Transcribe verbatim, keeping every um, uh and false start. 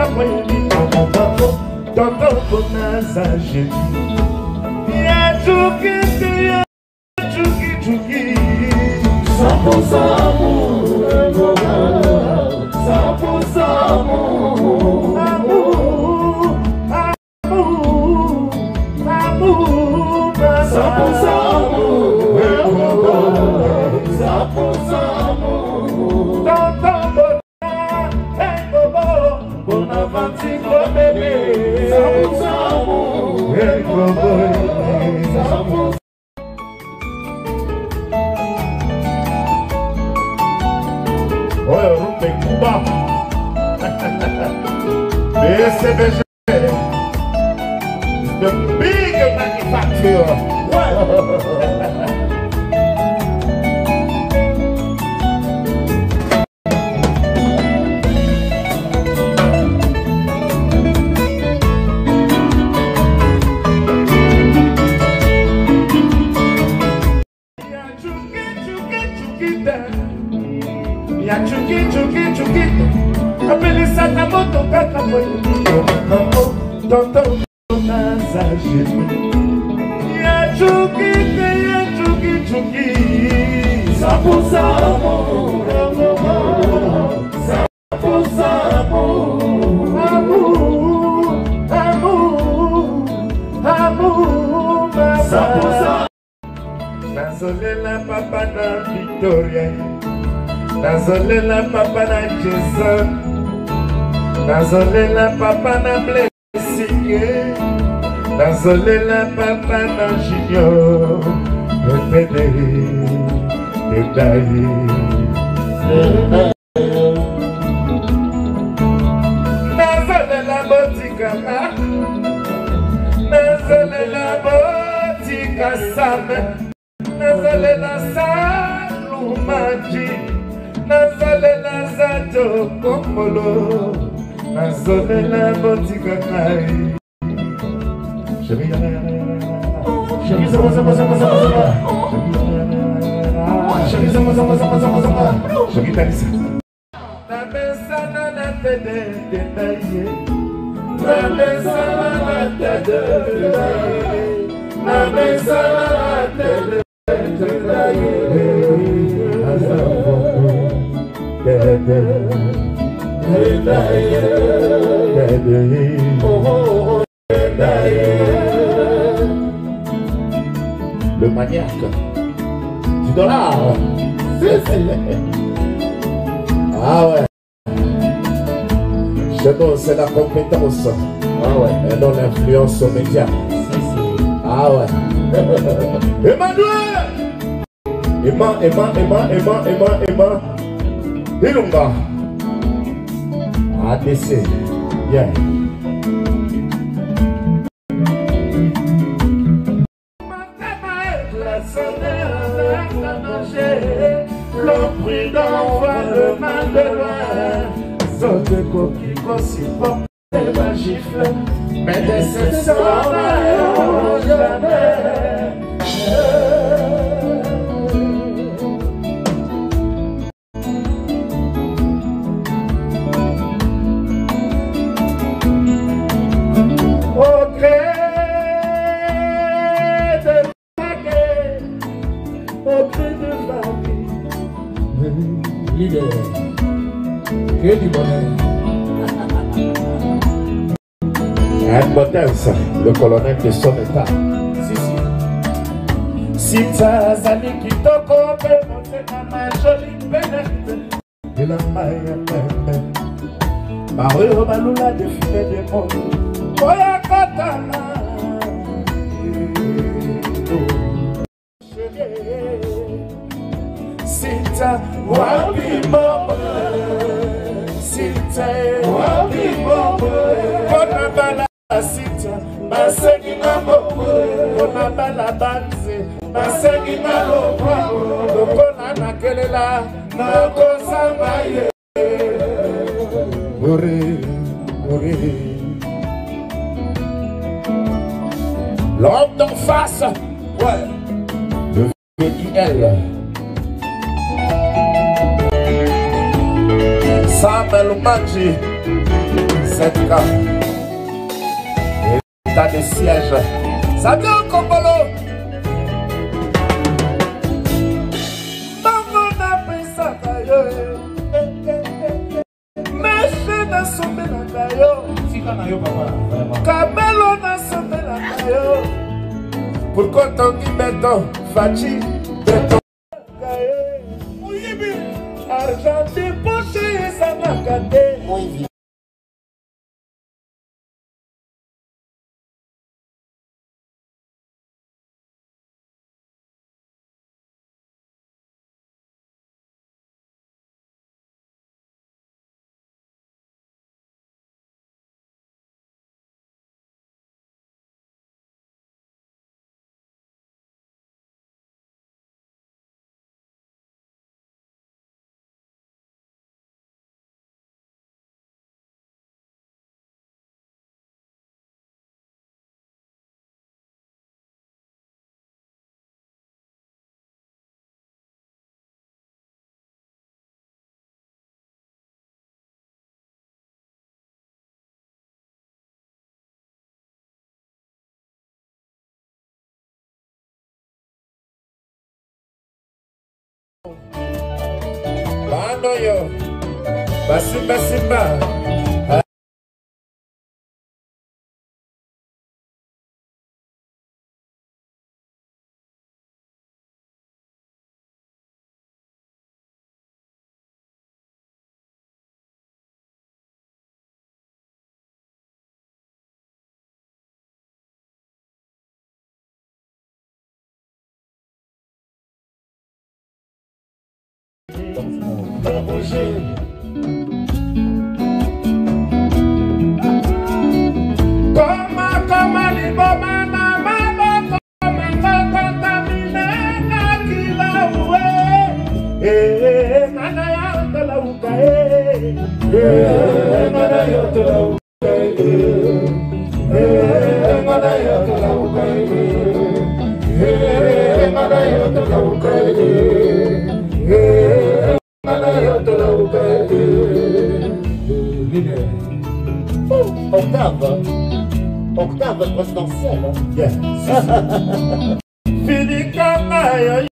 moyeni Maman maman Tonton Bonaza Jésus Ya Tchouki Ya Tchouki Tchouki cent pour cent amour cent pour cent amour Amour Amour Amour cent pour cent amour cent pour cent amour Tonton Bonaza Hey Bobo Bonaventure gros bébé cent pour cent amour Hey Bobo cent pour cent ouais, Rumbe Cuba. B C B G. The big manufacturer. Ouais. Ya Tchouki, Tchouki, Tchouki appelez ça ta moto, kaka moyeni Maman, Tonton Bonaza Jésus Ya Tchouki, ya Tchouki, Tchouki cent pour cent amour cent pour cent amour Amour, amour, amour cent pour cent Nazolela papa na Victoria Nazolela papa na Jason Nazolela papa na Blessing Nazolela papa na Junior Epede Edaye Nazolela botika Nazolela botika Same Nazolela Salumaji Nazolela Zato Komolo Nazolela Botika Kai Chérie Chérie Zama Zama Zama Zama Zama Chérie Zama Zama Zama Zama Zama Chérie Talisa Nabesana na tede Dedaye Nabesana na tede Dedaye Nabesana na tede Dedaye Le maniaque du dollar. Ah ouais. Chez nous, c'est la compétence. Ah ouais. Et non l'influence aux médias. Ah ouais. Emmanuel. Emma, Emma, Emma, Emma, Emma, Emma. Ilunga. A D C. Yeah. Le prudent voit le mal de loin. Saute coquille qu'on supporte ma gifle. Mais des sessions jamais. Que du bonheur. Un Bottens, le colonel de son état. Si, si. Si ça, Zali qui te compte, monter dans ma jolie pénètre. Et la maille, Mario Maloula, défilé des mondes. Oya Katana. Sita, wapi mama. Sita, wapi mama. Kona bala sita, basengi na mopo. Kona bala banze, basengi na lopa. Lokona na kelela, na kosamba ye. Ore, ore. L'homme d'en face, ouais, le V I L. Samuel Manji, sept cas. État de siège. Ça vient au Congolo. Maman n'a pris ça d'ailleurs. Méché n'a sommé la d'ailleurs. Kamelo n'a sommé la d'ailleurs. Pour qu'on t'en dit béton, Fachi, béton. Argent dépoché, ça n'a gâté. Bando yo, basimba simba. Como, como liboma, mama, como, contamine, nakila uwe. Eh, mana ya otela uka, eh, mana ya otela uka, eh, mana ya otela uka, eh, mana ya otela uka, eh. Octave, octave présidentielle. Yeah. Fini